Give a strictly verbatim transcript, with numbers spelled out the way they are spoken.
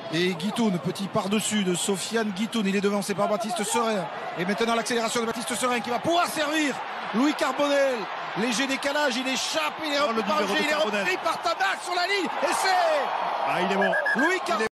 Et Guitoun, petit par-dessus de Sofiane Guitoun, il est devancé par Baptiste Serein. Et maintenant l'accélération de Baptiste Serein qui va pouvoir servir Louis Carbonel. Léger décalage, il échappe, il est repris par le jeu, il est repris par Tabac sur la ligne. Et c'est Ah, il est bon. Louis Carbonel.